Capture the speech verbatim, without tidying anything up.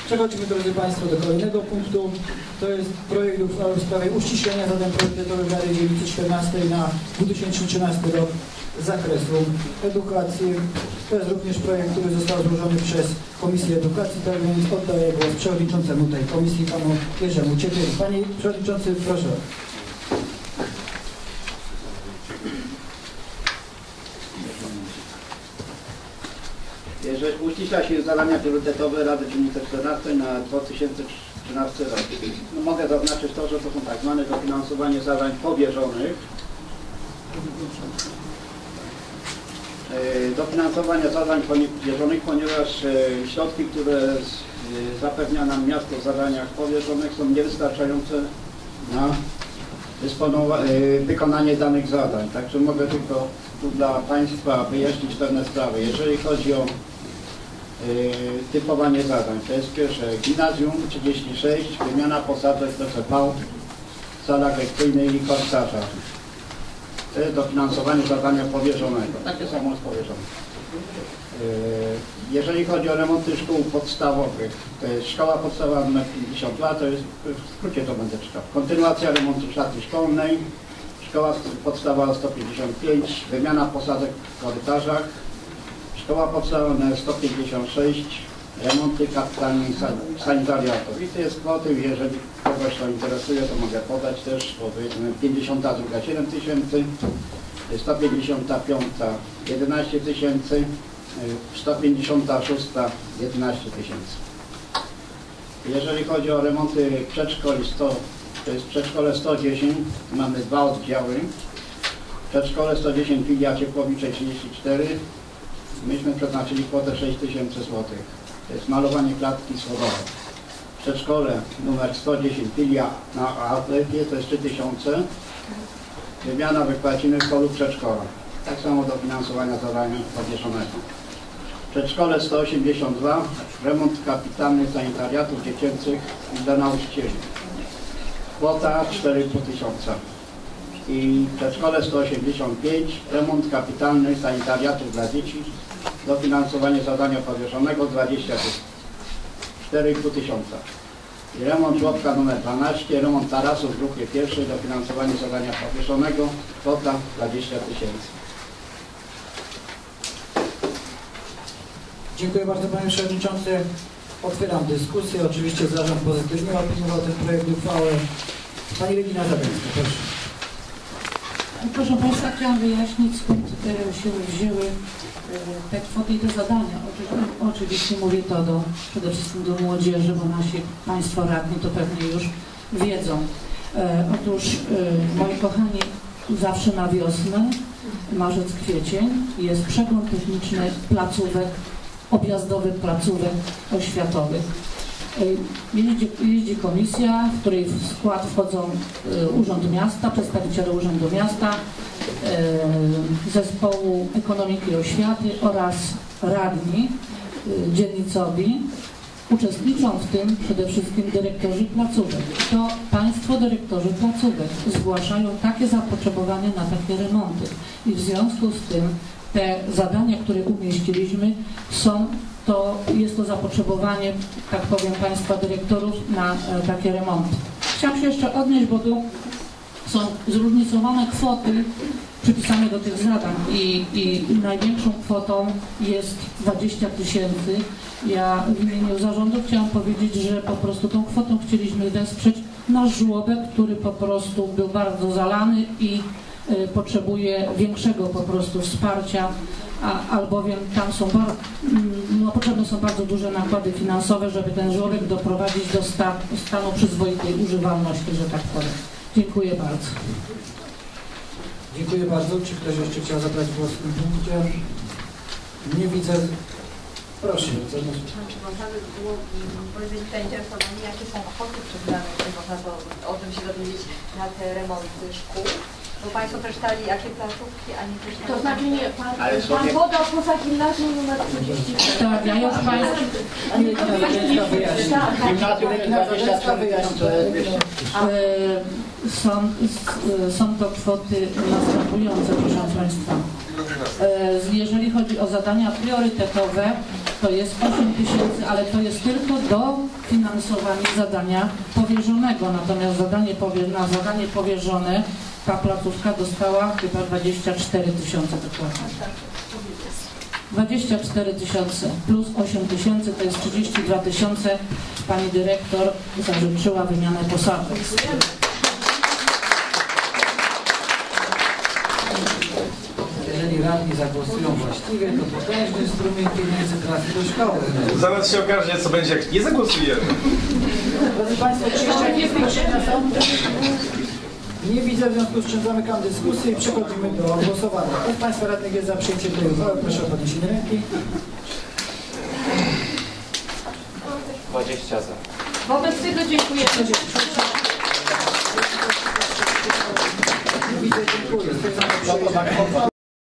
Przechodzimy, drodzy Państwo, do kolejnego punktu. To jest projekt uchwały w sprawie uściślenia zadań priorytetowych Rady Dzielnicy czternastej na dwa tysiące trzynasty rok z zakresu edukacji. To jest również projekt, który został złożony przez Komisję Edukacji, tak więc oddaję głos przewodniczącemu tej komisji, panu Jerzemu Ciepliej. Panie przewodniczący, proszę. Jeżeli uściśla się zadania priorytetowe Rady Dzielnicy czternastej na dwa tysiące trzynasty rok, no mogę zaznaczyć to, że to są tak zwane dofinansowanie zadań powierzonych. Dofinansowanie zadań powierzonych, ponieważ środki, które zapewnia nam miasto w zadaniach powierzonych, są niewystarczające na wykonanie danych zadań. Także mogę tylko tu dla Państwa wyjaśnić pewne sprawy. Jeżeli chodzi o typowanie zadań, to jest pierwsze gimnazjum trzydzieści sześć, wymiana posadzek P C V, sala lekcyjnej i korytarza. To jest dofinansowanie zadania powierzonego. Takie samo jest powierzone. Jeżeli chodzi o remonty szkół podstawowych, to jest szkoła podstawowa numer pięćdziesiąt dwa, to jest, w skrócie to będę czytał. Kontynuacja remontu szatni szkolnej, szkoła podstawowa sto pięćdziesiąt pięć, wymiana posadzek w korytarzach, szkoła podstawowa numer sto pięćdziesiąt sześć, remonty kapitalne sanitariatów. I to jest kwoty, jeżeli kogoś to interesuje, to mogę podać też, bo powiedzmy pięćdziesiąta druga siedem tysięcy, sto pięćdziesiąta piąta jedenaście tysięcy, sto pięćdziesiąta szósta jedenaście tysięcy. Jeżeli chodzi o remonty przedszkoli, sto, to jest przedszkole sto dziesięć, mamy dwa oddziały. Przedszkole sto dziesięć filia Ciepłowicze trzydzieści cztery, myśmy przeznaczyli kwotę sześć tysięcy złotych. To jest malowanie klatki schodowej. Przedszkole numer sto dziesięć filia na Atletie to jest trzy tysiące. Wymiana wykładziny w polu przedszkola. Tak samo do finansowania zadania powierzonego. Przedszkole sto osiemdziesiąt dwa, remont kapitalny sanitariatów dziecięcych dla nauczycieli. Kwota cztery i pół tysiąca. I przedszkole sto osiemdziesiąt pięć, remont kapitalny sanitariatów dla dzieci, dofinansowanie zadania powierzonego dwadzieścia tysięcy. cztery i pół tysiąca. I remont żłobka numer dwanaście, remont tarasu w grupie pierwszej, dofinansowanie zadania powierzonego, kwota dwadzieścia tysięcy. Dziękuję bardzo, panie przewodniczący. Otwieram dyskusję. Oczywiście zarząd pozytywnie opiniował ten projekt uchwały. Pani Regina Zabielska, proszę. Proszę Państwa, chciałam wyjaśnić, skąd się wzięły te kwoty i te zadania. Oczywiście mówię to do, przede wszystkim do młodzieży, bo nasi Państwo radni to pewnie już wiedzą. Otóż, moi kochani, zawsze na wiosnę, marzec, kwiecień, jest przegląd techniczny placówek, objazdowych placówek oświatowych. Jeździ, jeździ komisja, w której w skład wchodzą Urząd Miasta, przedstawiciele Urzędu Miasta, Zespołu Ekonomiki i Oświaty oraz radni dzielnicowi. Uczestniczą w tym przede wszystkim dyrektorzy placówek. To Państwo dyrektorzy placówek zgłaszają takie zapotrzebowanie na takie remonty i w związku z tym te zadania, które umieściliśmy, są to, jest to zapotrzebowanie, tak powiem, Państwa dyrektorów na e, takie remonty. Chciałam się jeszcze odnieść, bo tu są zróżnicowane kwoty przypisane do tych zadań i, i największą kwotą jest dwadzieścia tysięcy. Ja w imieniu zarządu chciałam powiedzieć, że po prostu tą kwotą chcieliśmy wesprzeć nasz żłobek, który po prostu był bardzo zalany i y, potrzebuje większego po prostu wsparcia, a, albowiem tam są bardzo, no, potrzebne są bardzo duże nakłady finansowe, żeby ten żłobek doprowadzić do sta, stanu przyzwoitej używalności, że tak powiem. Dziękuję bardzo. Dziękuję bardzo. Czy ktoś jeszcze chciał zabrać głos w tym punkcie? Nie widzę. Proszę. Czy można by było powiedzieć zainteresowani, jakie są kwoty przyznane, czy można to, o tym się dowiedzieć, na te remonty szkół? Bo Państwo przeczytali, jakie placówki, a nie przeczytali... To znaczy nie, Pan, pan podał poza gimnazjum numer trzydzieści cztery. Tak, ja już Państwu... Są, są to kwoty następujące, proszę Państwa. Jeżeli chodzi o zadania priorytetowe, to jest osiem tysięcy, ale to jest tylko do finansowania zadania powierzonego. Natomiast zadanie powie, na zadanie powierzone ta placówka dostała chyba dwadzieścia cztery tysiące dokładnie. dwadzieścia cztery tysiące plus osiem tysięcy to jest trzydzieści dwa tysiące. Pani dyrektor zażyczyła wymianę posadek. Jeżeli radni zagłosują właściwie, to potężny strumień pieniędzy trafi do szkoły. Zaraz się okaże, co będzie, jak nie zagłosujemy. Drodzy Państwo, czy jeszcze jakieś zgłoszenia są? Nie widzę, w związku z czym zamykam dyskusję i przechodzimy do głosowania. Kto z Państwa radnych jest za przyjęciem tej uchwały? Proszę o podniesienie ręki. dwadzieścia za. Wobec tego dziękuję. Widzę, dziękuję. Stwierdzam, że przyjęcie uchwały.